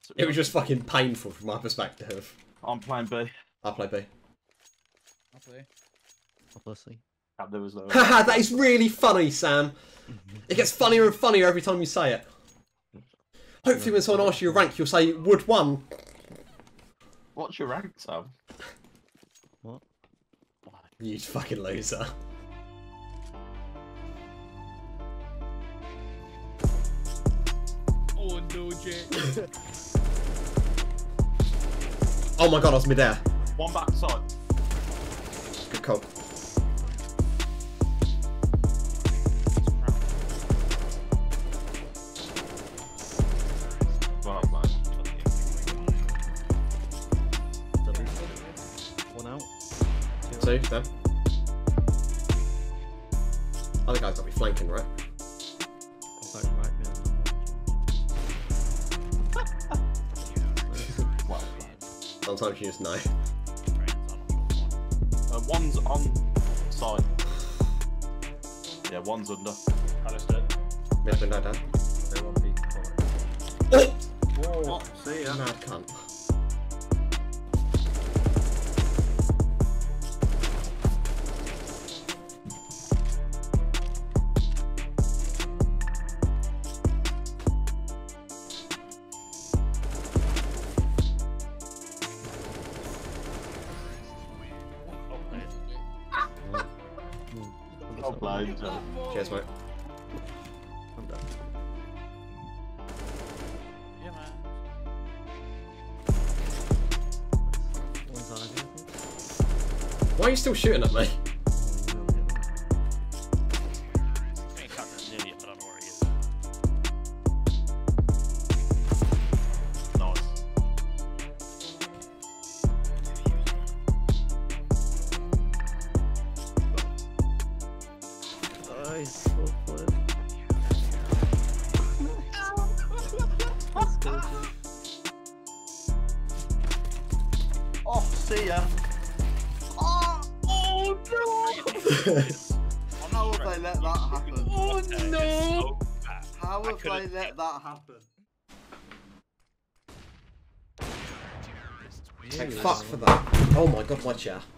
It was just fucking painful from my perspective. I'm playing B. I play B. I'll play. Obviously. There was no. Haha, that is really funny, Sam. It gets funnier and funnier every time you say it. Hopefully when someone asks you your rank, you'll say, Wood 1. What's your rank, Sam? What? You fucking loser. Oh no, Jay. Oh my god, I was mid-air. One back side. Good call. Well, man. One out. Two, then. Other guy's got to be flanking, right? Right, Well, Sometimes you just know. one's on side. Yeah, one's under. Understood. Mid window down. They won't be Oh! Whoa, see ya. Mad cunt. Oh, blind. Cheers, mate. I'm done. Yeah, man. One's on, I think. Why are you still shooting at me? I ain't caught that idiot, but I don't know where he is. Nice. Oh, he's so good. Oh, see ya. Oh no! How have they let that happen? Oh no! How have they let that happen? Like, fuck for that. Oh my god, my chair.